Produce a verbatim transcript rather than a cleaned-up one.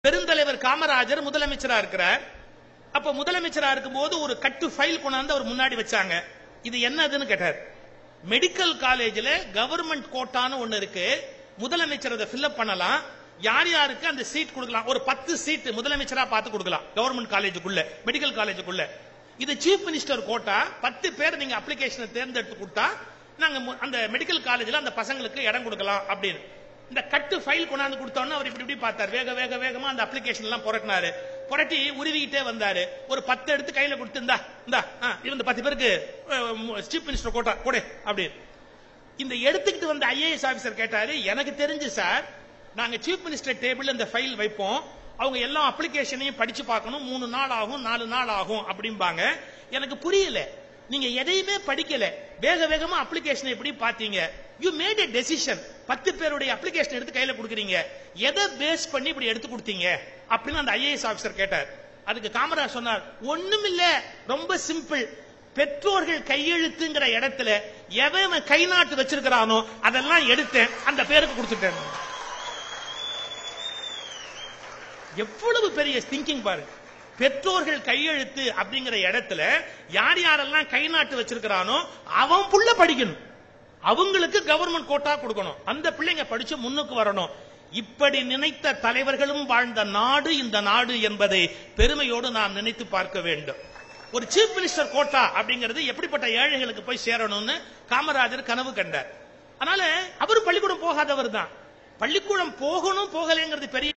பெருந்தலைவர் காமராஜர் முதலமைச்சரா இருக்கிறார். அப்ப முதலமைச்சரா இருக்கும்போது ஒரு கட்டு ஃபைல் கொண்டாந்து அவர் முன்னாடி வச்சாங்க. இது என்னதுன்னு கேட்டார். மெடிக்கல் காலேஜ்ல கவர்மெண்ட் கோட்டான்னு ஒண்ணு இருக்கு, முதலமைச்சர் அதை ஃபில்அப் பண்ணலாம், யார் யாருக்கு அந்த சீட் கொடுக்கலாம், ஒரு பத்து சீட் முதலமைச்சரா பார்த்து கொடுக்கலாம் கவர்மெண்ட் காலேஜுக்குள்ள, மெடிக்கல் காலேஜுக்குள்ள. இது சீஃப் மினிஸ்டர் கோட்டா, பத்து பேர் நீங்க அப்ளிகேஷனை தேர்ந்தெடுத்து கொடுத்தா நாங்க அந்த மெடிக்கல் காலேஜ்ல அந்த பசங்களுக்கு இடம் கொடுக்கலாம் அப்படின்னு. இந்த கட்டு ஃபைல் கொண்டாந்து கொடுத்தோன்னு அவர் இப்படி இப்படி பார்த்தார், வேக வேக வேகமா அந்த அப்ளிகேஷன் எல்லாம் புரட்டினாரு. புரட்டி உருவிக்கிட்டே வந்தாரு. ஒரு பத்து எடுத்து கையில கொடுத்து இந்தா இந்தா இந்த பத்து பேருக்கு சீஃப் மினிஸ்டர் கோட்டா கொடு அப்படின்னு. இந்த எடுத்துக்கிட்டு வந்த ஐஏஎஸ் ஆபீசர் கேட்டாரு, எனக்கு தெரிஞ்சு சார், நாங்க சீஃப் மினிஸ்டர் டேபிள் இந்த ஃபைல் வைப்போம், அவங்க எல்லா அப்ளிகேஷனையும் படிச்சு பார்க்கணும், மூணு நாள் ஆகும் நாலு நாள் ஆகும் அப்படிம்பாங்க. எனக்கு புரியல, நீங்க எதையுமே படிக்கல, வேக வேகமா அப்ளிகேஷன் எப்படி பாத்தீங்க? யூ மேட் எ டெசிஷன், பத்து பேருடைய அப்ளிகேஷன் எடுத்து கையில கொடுக்குறீங்க, எதை பேஸ் பண்ணி இப்படி எடுத்து கொடுத்தீங்க அப்படின்னு அந்த ஐஏஎஸ் ஆபீசர் கேட்டார். அதுக்கு காமராஜ் சொன்னார், ஒண்ணும் இல்ல, ரொம்ப சிம்பிள், பெற்றோர்கள் கையெழுத்துங்கிற இடத்துல எவன் கை நாட்டு வச்சிருக்கிறானோ அதெல்லாம் எடுத்தேன், அந்த பேருக்கு கொடுத்துட்டேன். எவ்வளவு பெரிய திங்கிங் பாரு. பெற்றோர்கள் கையெழுத்து அப்படிங்கிற இடத்துல யார் யாரெல்லாம் கை நாட்டு வச்சிருக்கிறானோ அவன் புள்ள படிக்கணும், அவங்களுக்கு கவர்மெண்ட் கோட்டா கொடுக்கணும், அந்த பிள்ளைங்க படிச்சு முன்னுக்கு வரணும். இப்படி நினைத்த தலைவர்களும் வாழ்ந்த நாடு இந்த நாடு என்பதை பெருமையோடு நாம் நினைத்து பார்க்க வேண்டும். ஒரு சீஃப் மினிஸ்டர் கோட்டா அப்படிங்கிறது எப்படிப்பட்ட ஏழைகளுக்கு போய் சேரணும்னு காமராஜர் கனவு கண்டார். அதனால அவர் பள்ளிக்கூடம் போகாதவர் தான். பள்ளிக்கூடம் போகணும் போகலைங்கிறது பெரிய